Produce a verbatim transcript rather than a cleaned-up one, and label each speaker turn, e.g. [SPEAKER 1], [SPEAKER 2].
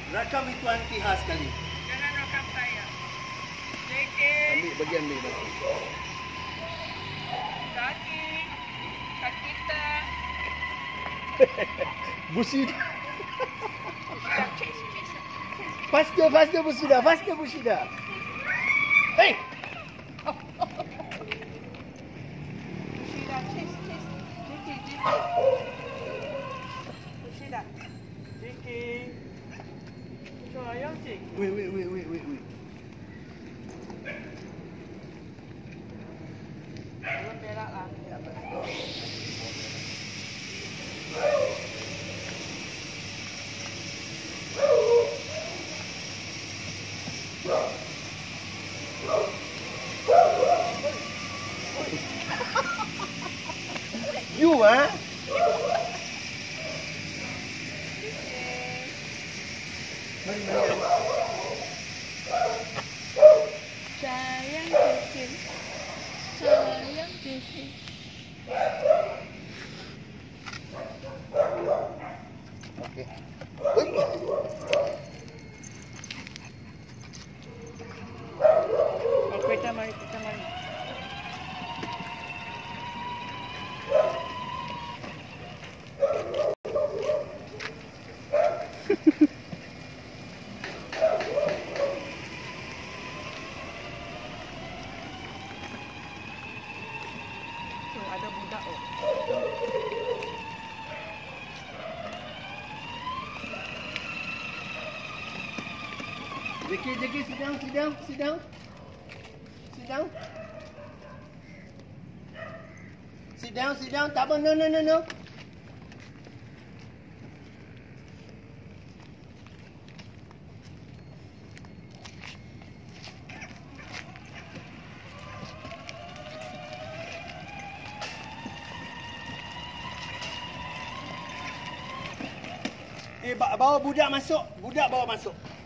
[SPEAKER 1] Rakam itu anti-khas sekali.
[SPEAKER 2] Jangan rakam saya. J K.
[SPEAKER 1] Ambil, bagi ambil. Bagi.
[SPEAKER 2] Kaki. Kaki kita.
[SPEAKER 1] Busida.
[SPEAKER 2] Busida. Chase, chase.
[SPEAKER 1] Faster, faster Busida. Faster Busida. Hey!
[SPEAKER 2] Busida. Chase, chase. J K, J K. Busida. J K. Macam ayam, J K.
[SPEAKER 1] Wait, wait, wait, wait, wait, wait.
[SPEAKER 2] Belum berak lah.
[SPEAKER 1] You ah? Mari, mari.
[SPEAKER 2] Sayang kecil, sayang kecil.
[SPEAKER 1] Okey. Oi.
[SPEAKER 2] Oh, kita mari, kita mari. Oh, ada budak oh.
[SPEAKER 1] Jeki, Jeki, sit down, sit down, sit down. Sit down. Sit down, sit down. Tak apa, no, no, no, no. Eh, bawa budak masuk. Budak bawa masuk.